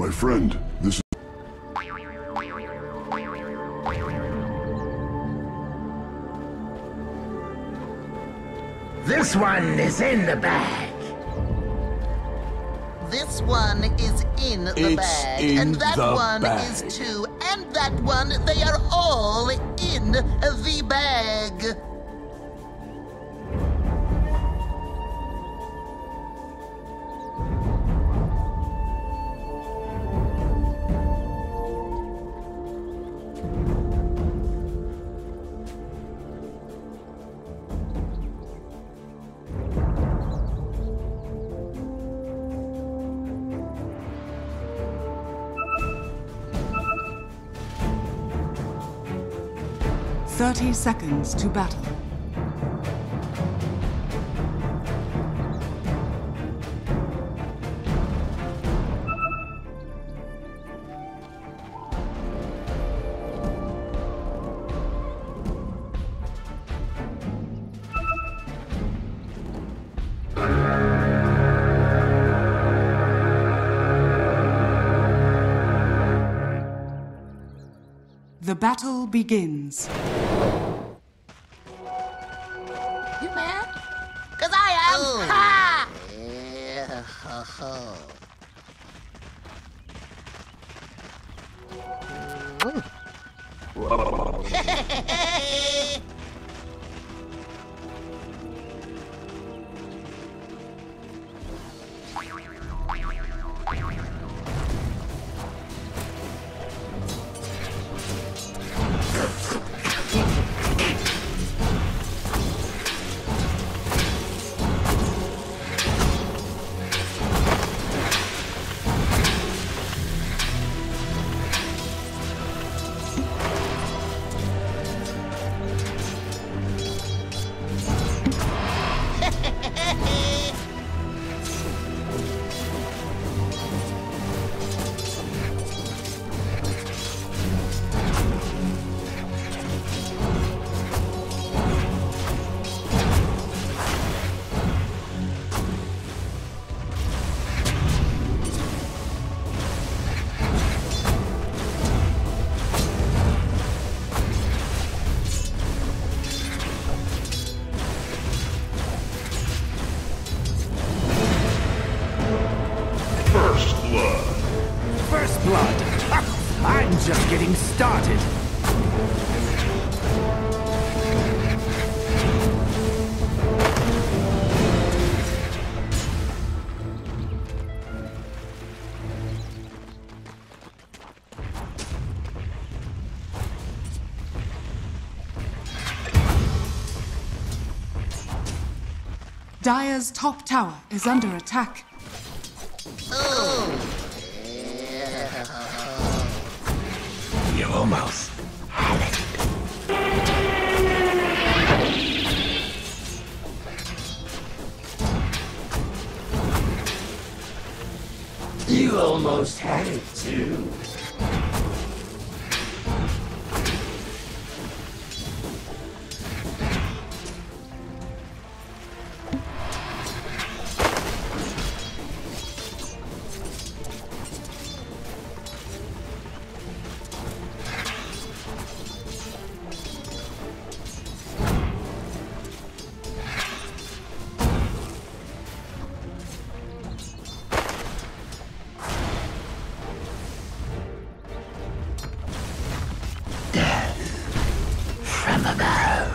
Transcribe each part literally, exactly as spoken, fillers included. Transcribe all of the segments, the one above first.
My friend, this is... This one is in the bag. This one is in the It's bag. in and that the one bag. is too. And that one, they are all in the bag. Thirty seconds to battle. The battle begins. You mad? Cause I am. Oh. Ha! Yeah. Ho, ho. First blood. I'm just getting started. Dire's top tower is under attack. Oh. You almost had it. You almost had it too. From above.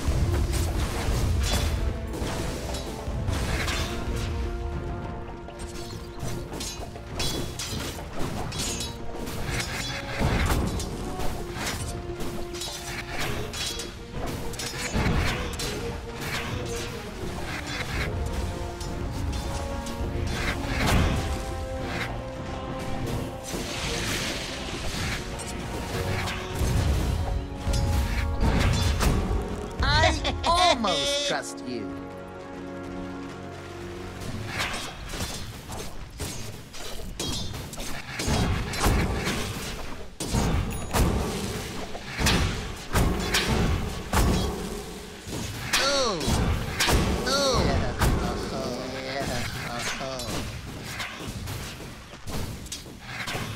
Almost trust you. Oh. Oh. Yeah.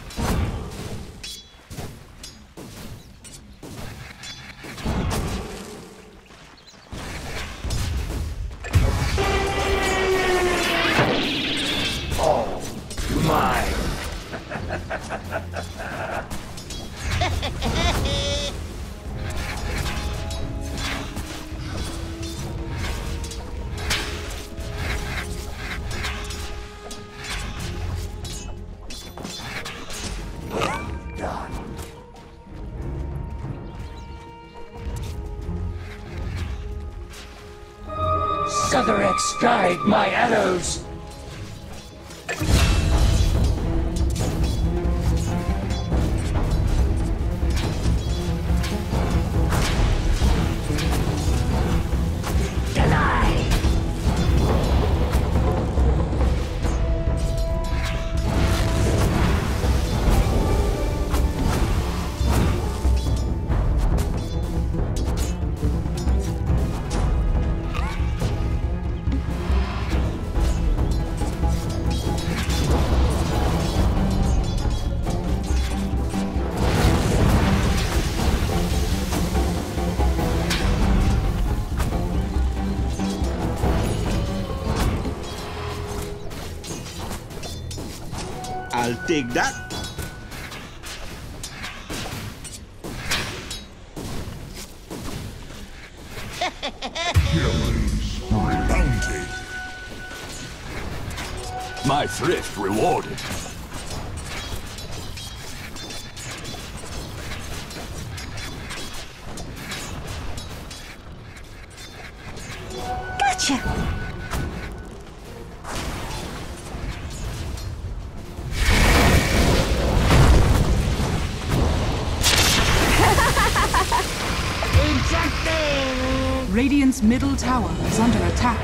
Sothorex guide my arrows! I'll take that. Bounty. My thrift rewarded. Gotcha! Radiant's middle tower is under attack.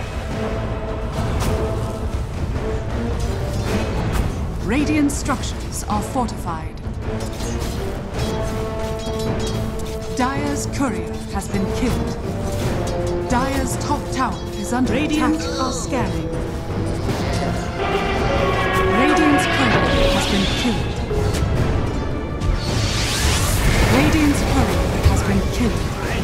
Radiant structures are fortified. Dire's courier has been killed. Dire's top tower is under Radiant attack. are scanning. Radiant's courier has been killed. Radiant's courier has been killed.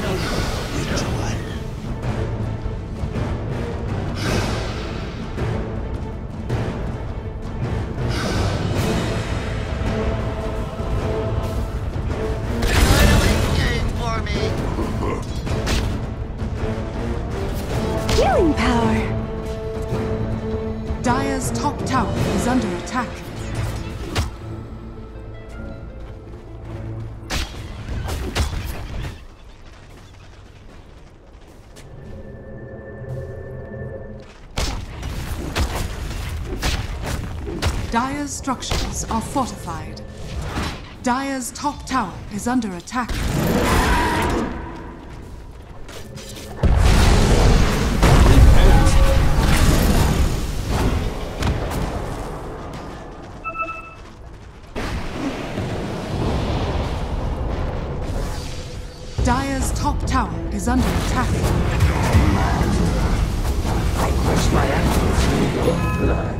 Healing power! Dire's top tower is under attack. Dire's structures are fortified. Dire's top tower is under attack. Dire's top tower is under attack. I quench my arrows in your blood.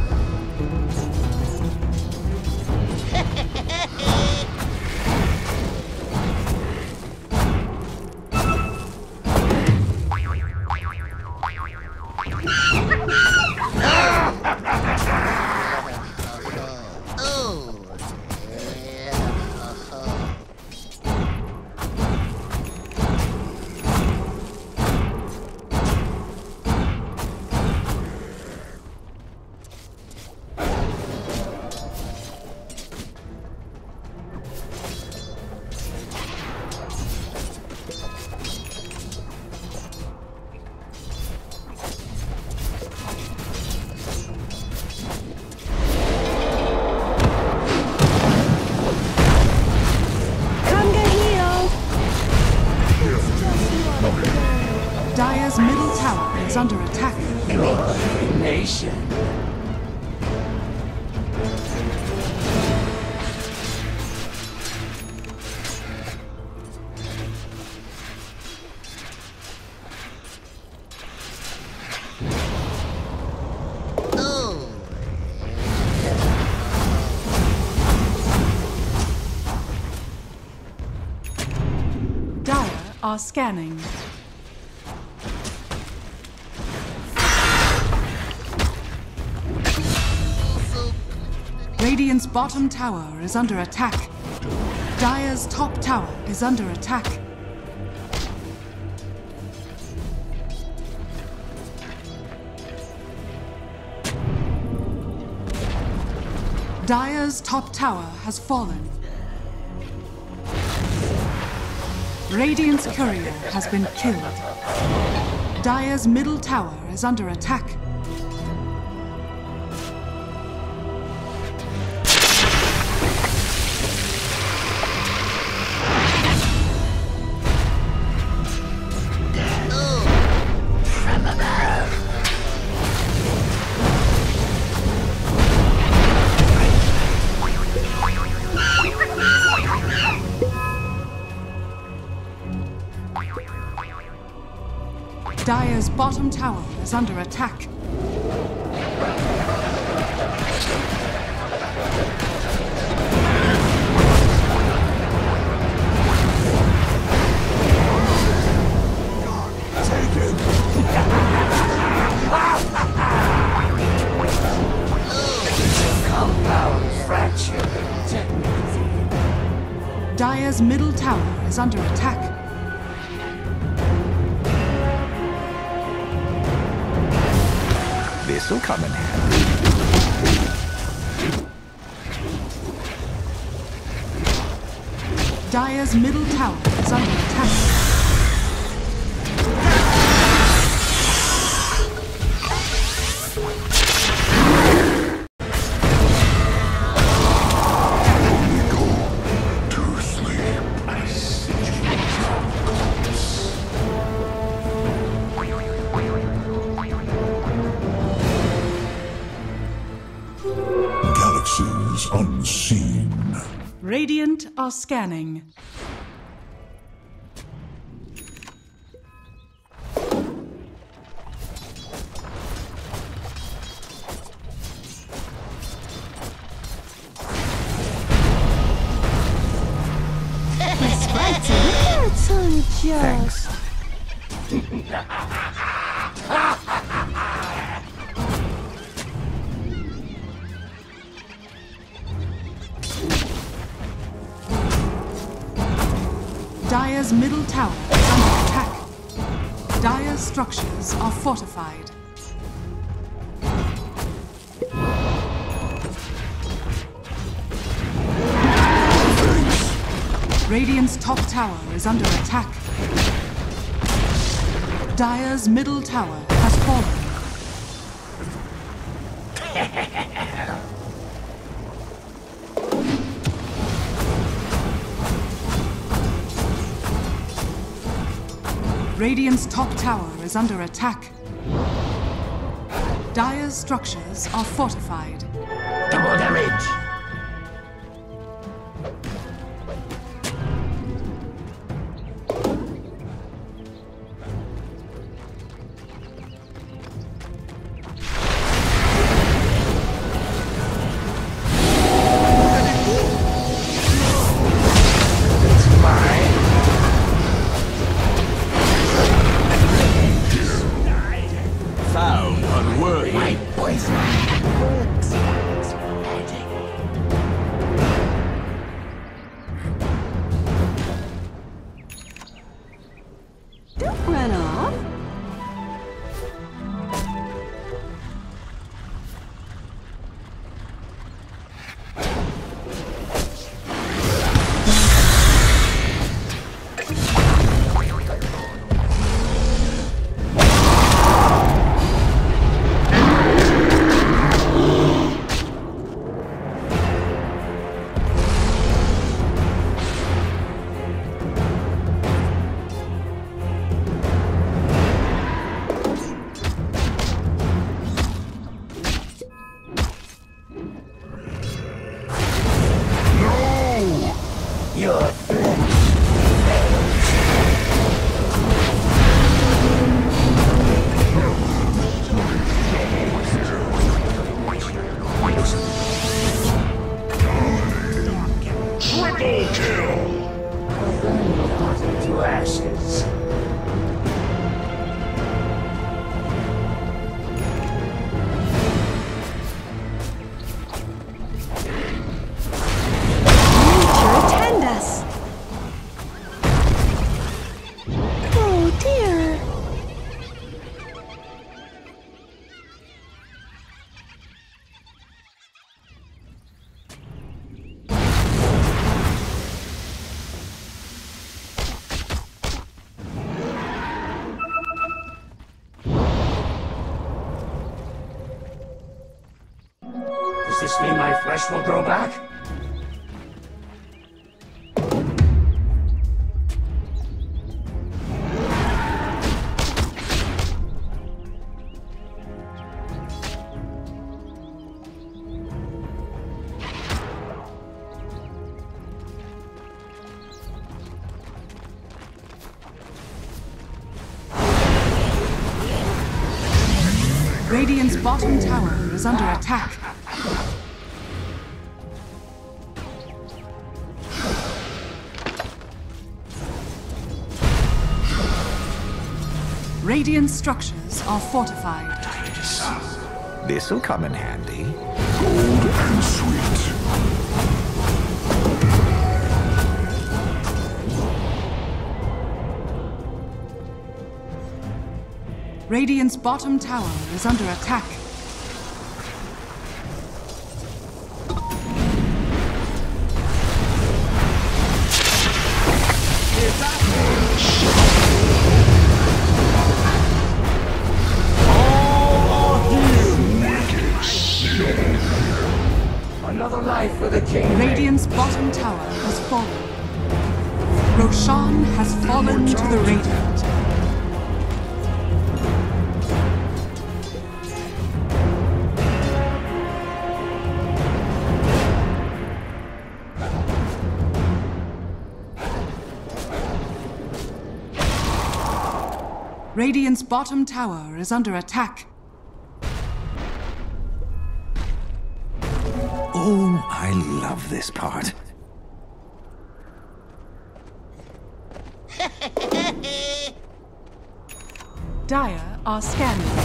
Dire's middle tower is under attack. Nation. Dire are scanning. Radiant's bottom tower is under attack. Dire's top tower is under attack. Dire's top tower has fallen. Radiant's courier has been killed. Dire's middle tower is under attack. Dire's bottom tower is under attack. Compound fracture. Dire's middle tower is under attack. This'll come in handy. Dire's middle tower is under attack. Galaxies unseen. Radiant are scanning. Thanks. Dire's middle tower is under attack. Dire's structures are fortified. Radiant's top tower is under attack. Dire's middle tower has fallen. Radiant's top tower is under attack. Dire's structures are fortified. Double damage. Found unworthy. My poison works. Magic. Don't run off. this mean my flesh will grow back? Radiant's bottom tower is under attack. Radiant structures are fortified. This'll come in handy. Gold and sweet. Radiant's bottom tower is under attack. Another life for the king. Radiant's bottom tower has fallen. Roshan has fallen to the Radiant. Radiant's bottom tower is under attack. Oh, I love this part. Dire are scanning.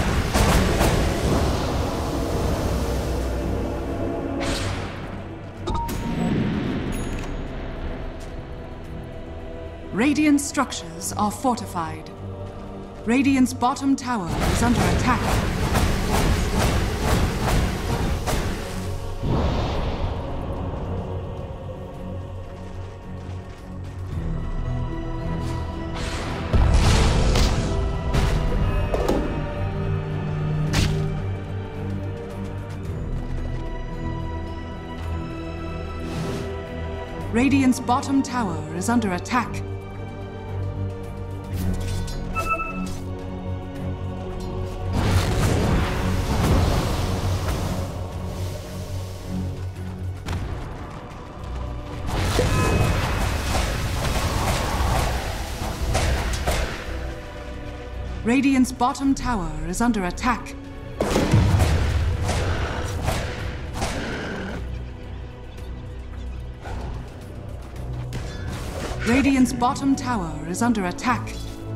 Radiant structures are fortified. Radiant's bottom tower is under attack. Radiant's bottom tower is under attack. Radiant's bottom tower is under attack. Radiant's bottom tower is under attack.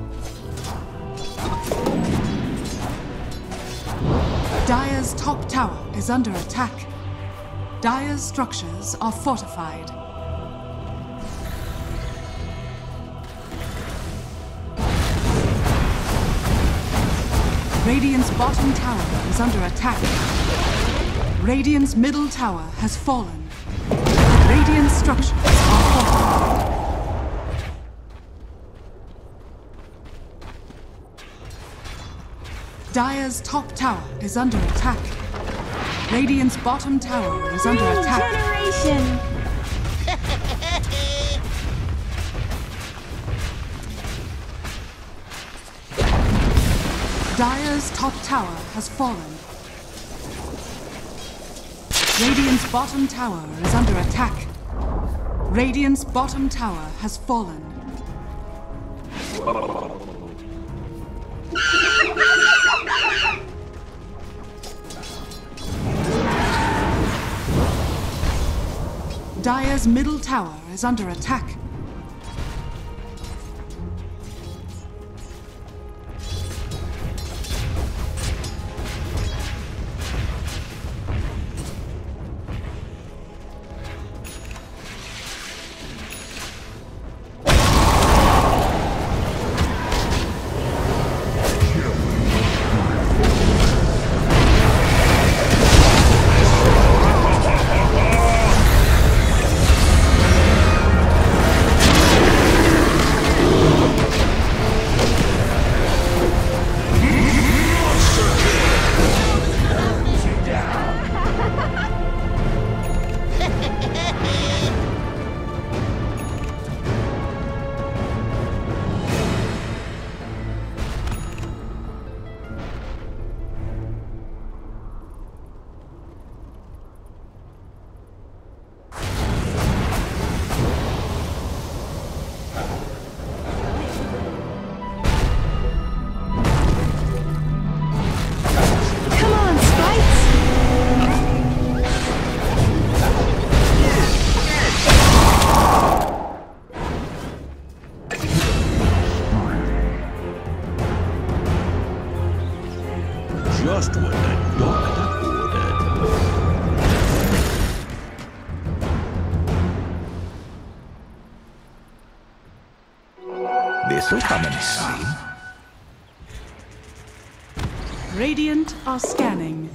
Dire's top tower is under attack. Dire's structures are fortified. Radiant's bottom tower is under attack. Radiant's middle tower has fallen. Radiant's structures are fortified. Dire's top tower is under attack. Radiant's bottom tower is under attack. Generation! Dire's top tower has fallen. Radiant's bottom tower is under attack. Radiant's bottom tower has fallen. Dire's middle tower is under attack. just what the doctor ordered. This'll come in handy. Radiant are scanning.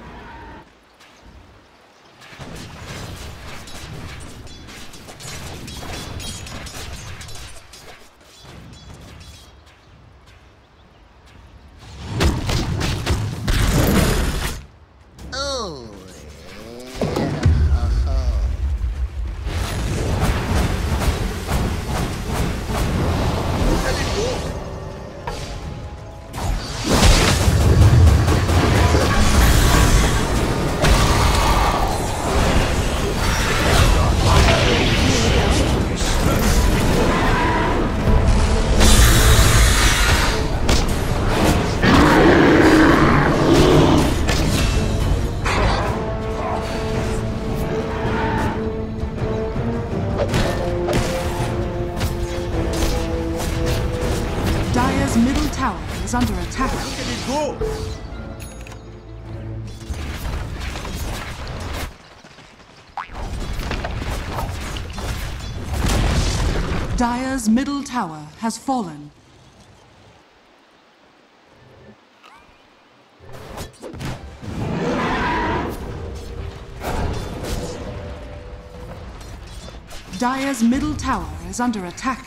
Dire's middle tower is under attack. Look at it go! Dire's middle tower has fallen. Dire's middle tower is under attack.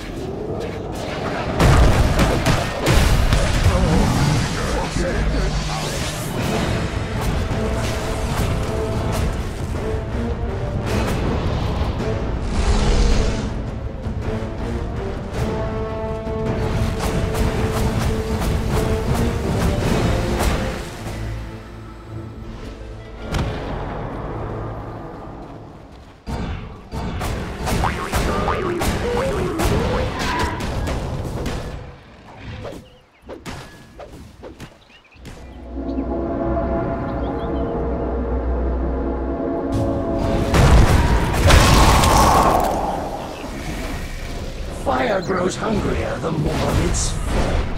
Fire grows hungrier the more it's fed.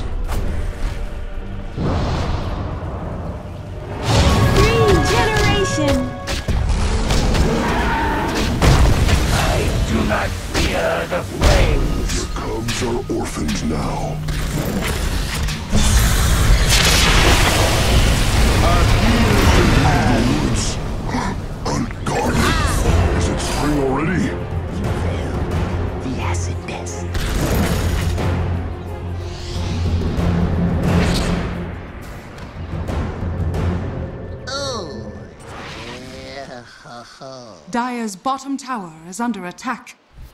Regeneration! I do not fear the flames. Your cubs are orphans now. Woods. Unguarded. Is it spring already? The acid test. Oh. Yeah. Ho, ho. Dire's bottom tower is under attack.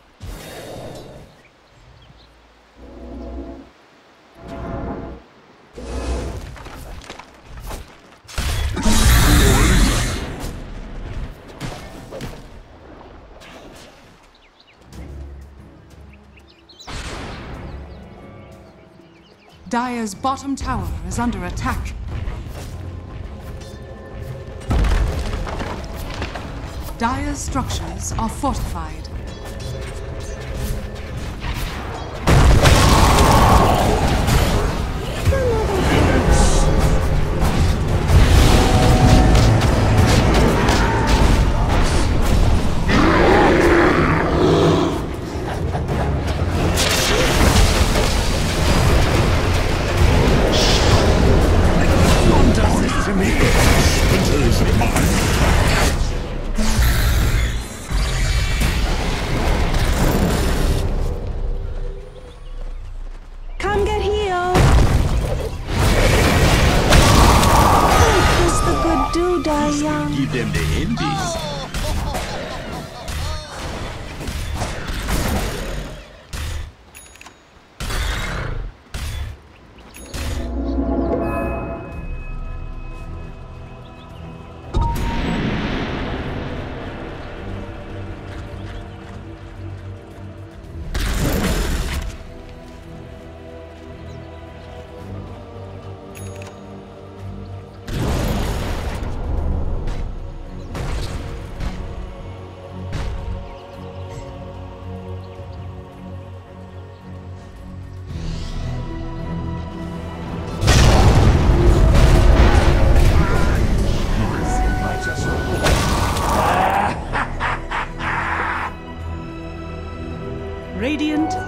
Dire's bottom tower is under attack. Dire's structures are fortified. Come get healed! What's the good do, Diane? Give them the endings.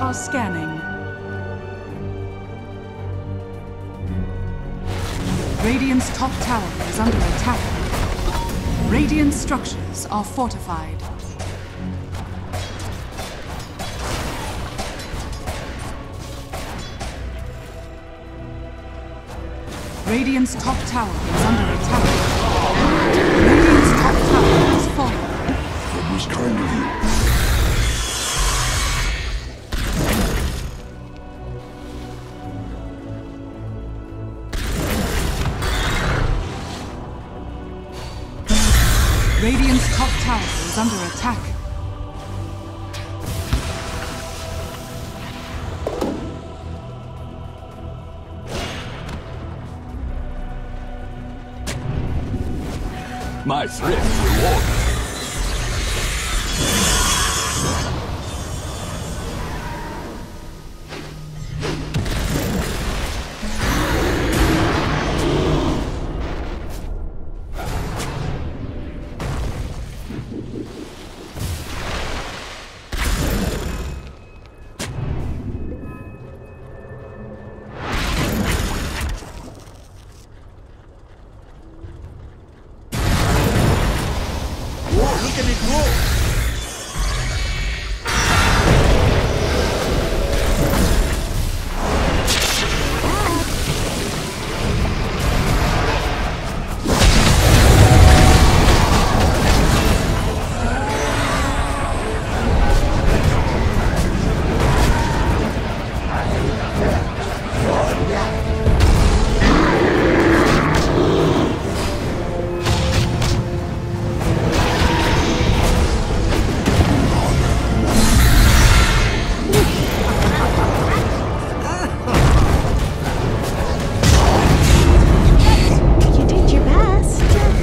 are scanning. Radiant's top tower is under attack. Radiant structures are fortified. Radiant's top tower is under attack. Radiant's top tower has fallen. That was kind of you. Radiant's top tower is under attack. My thrift reward. Look at me go! You did your best.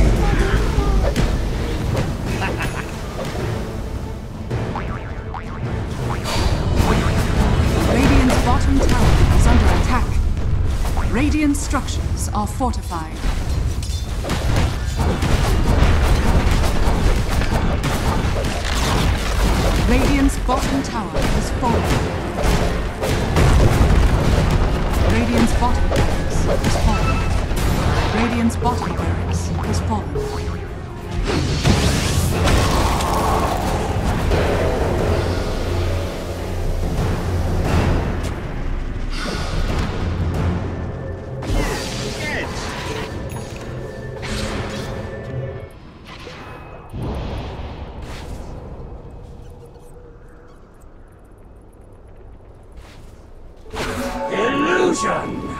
Radiant's bottom tower is under attack. Radiant structures are fortified. Radiant's bottom tower is fallen. Radiant's bottom barracks is fallen. Radiant's bottom barracks is fallen. Illusion!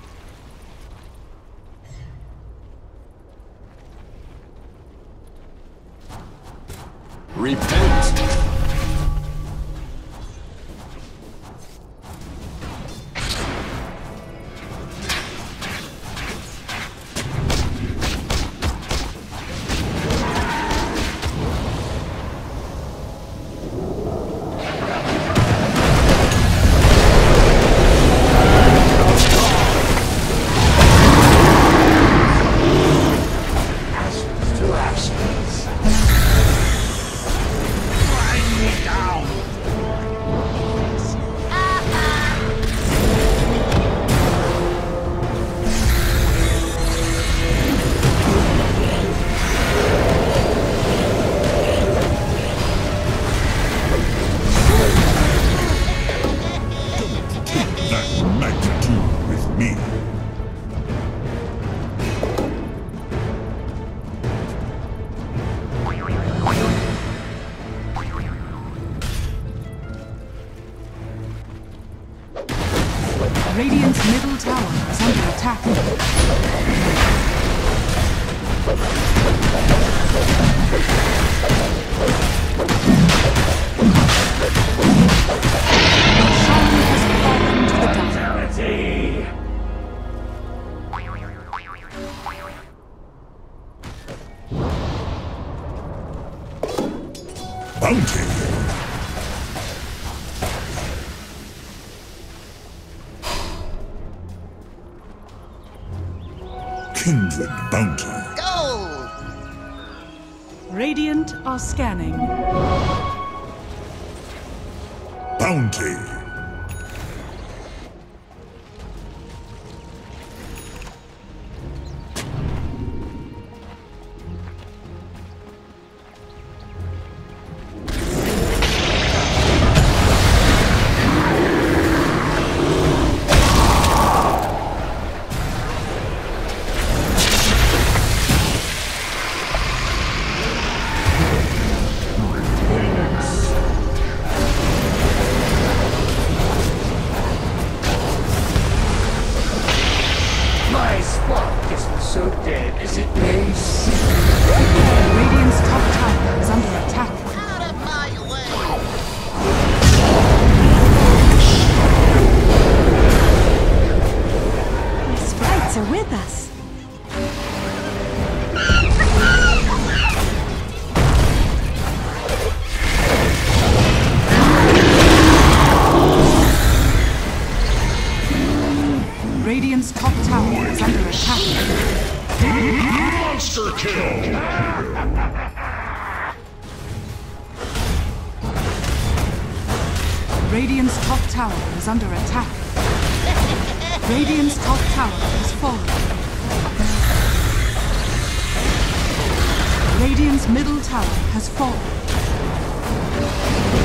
Repent. Ashes to ashes. Grind me down! That magnitude with me. Radiant's middle tower is under attack. Shan has fallen to the dark. Fatality! Bounty. Kindred bounty. Gold! Radiant are scanning. Bounty. so dead as it may seem. Radiant's top tower is under attack. Out of my way! The sprites are with us. Radiant's top tower is under attack. Monster kill! Radiant's top tower is under attack. Radiant's top tower has fallen. Radiant's middle tower has fallen.